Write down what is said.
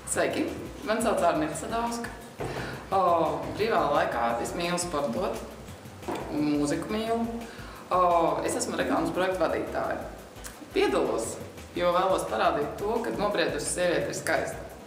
Sveiki! Mani sauc Arnita Sadauska. Brīvā laikā es mīlu sportot un mūziku mīlu. Es esmu reklāmas projektu vadītāja. Piedalos, jo vēlos parādīt to, ka nobriedusi sieviete ir skaista.